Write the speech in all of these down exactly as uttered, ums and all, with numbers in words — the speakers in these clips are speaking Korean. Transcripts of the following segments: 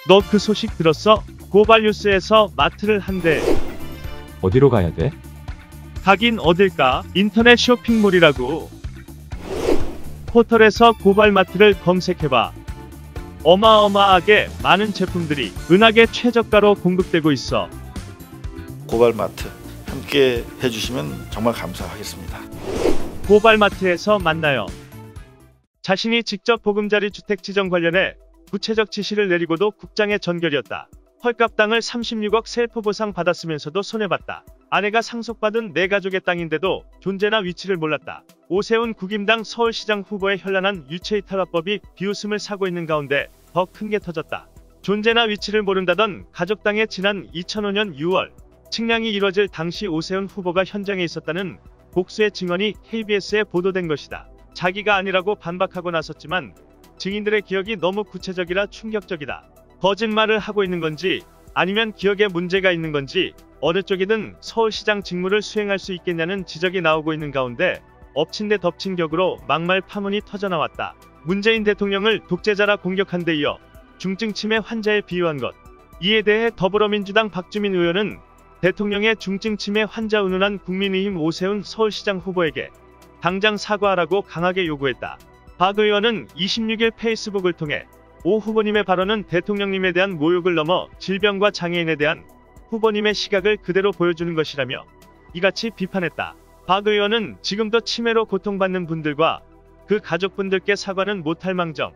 너 그 소식 들었어? 고발뉴스에서 마트를 한대. 어디로 가야 돼? 가긴 어딜까? 인터넷 쇼핑몰이라고. 포털에서 고발마트를 검색해봐. 어마어마하게 많은 제품들이 은하계 최저가로 공급되고 있어. 고발마트 함께 해주시면 정말 감사하겠습니다. 고발마트에서 만나요. 자신이 직접 보금자리 주택 지정 관련해 구체적 지시를 내리고도 국장의 전결이었다. 헐값 땅을 삼십육억 셀프 보상 받았으면서도 손해봤다. 아내가 상속받은 내 가족의 땅인데도 존재나 위치를 몰랐다. 오세훈 국임당 서울시장 후보의 현란한 유체이탈화법이 비웃음을 사고 있는 가운데 더 큰 게 터졌다. 존재나 위치를 모른다던 가족 땅에 지난 이천오년 유월 측량이 이뤄질 당시 오세훈 후보가 현장에 있었다는 복수의 증언이 케이비에스에 보도된 것이다. 자기가 아니라고 반박하고 나섰지만 증인들의 기억이 너무 구체적이라 충격적이다. 거짓말을 하고 있는 건지 아니면 기억에 문제가 있는 건지 어느 쪽이든 서울시장 직무를 수행할 수 있겠냐는 지적이 나오고 있는 가운데 엎친 데 덮친 격으로 막말 파문이 터져나왔다. 문재인 대통령을 독재자라 공격한 데 이어 중증 치매 환자에 비유한 것. 이에 대해 더불어민주당 박주민 의원은 대통령의 중증 치매 환자 운운한 국민의힘 오세훈 서울시장 후보에게 당장 사과하라고 강하게 요구했다. 박 의원은 이십육일 페이스북을 통해 오 후보님의 발언은 대통령님에 대한 모욕을 넘어 질병과 장애인에 대한 후보님의 시각을 그대로 보여주는 것이라며 이같이 비판했다. 박 의원은 지금도 치매로 고통받는 분들과 그 가족분들께 사과는 못할 망정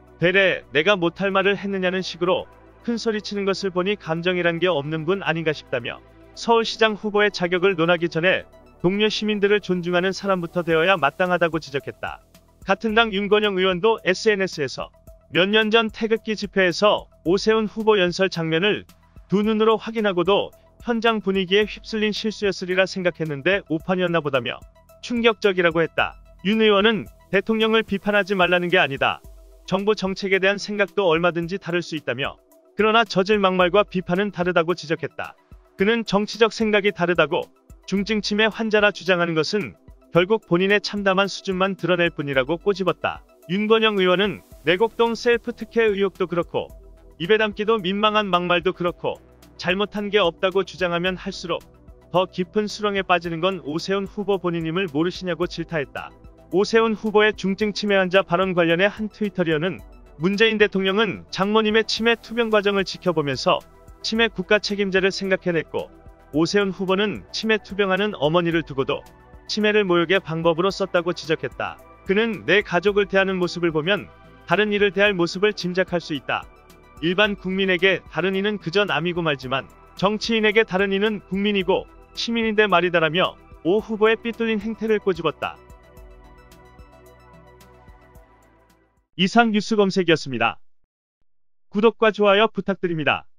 되레 내가 못할 말을 했느냐는 식으로 큰소리치는 것을 보니 감정이란 게 없는 분 아닌가 싶다며 서울시장 후보의 자격을 논하기 전에 동료 시민들을 존중하는 사람부터 되어야 마땅하다고 지적했다. 같은 당 윤건영 의원도 에스엔에스에서 몇 년 전 태극기 집회에서 오세훈 후보 연설 장면을 두 눈으로 확인하고도 현장 분위기에 휩쓸린 실수였으리라 생각했는데 오판이었나 보다며 충격적이라고 했다. 윤 의원은 대통령을 비판하지 말라는 게 아니다. 정부 정책에 대한 생각도 얼마든지 다를 수 있다며 그러나 저질 막말과 비판은 다르다고 지적했다. 그는 정치적 생각이 다르다고 중증 치매 환자라 주장하는 것은 결국 본인의 참담한 수준만 드러낼 뿐이라고 꼬집었다. 윤건영 의원은 내곡동 셀프 특혜 의혹도 그렇고 입에 담기도 민망한 막말도 그렇고 잘못한 게 없다고 주장하면 할수록 더 깊은 수렁에 빠지는 건 오세훈 후보 본인임을 모르시냐고 질타했다. 오세훈 후보의 중증 치매 환자 발언 관련해 한 트위터리어는 문재인 대통령은 장모님의 치매 투병 과정을 지켜보면서 치매 국가 책임자를 생각해냈고 오세훈 후보는 치매 투병하는 어머니를 두고도 치매를 모욕의 방법으로 썼다고 지적했다. 그는 내 가족을 대하는 모습을 보면 다른 이를 대할 모습을 짐작할 수 있다. 일반 국민에게 다른 이는 그저 남이고 말지만 정치인에게 다른 이는 국민이고 시민인데 말이다라며 오 후보의 삐뚤린 행태를 꼬집었다. 이상 뉴스 검색이었습니다. 구독과 좋아요 부탁드립니다.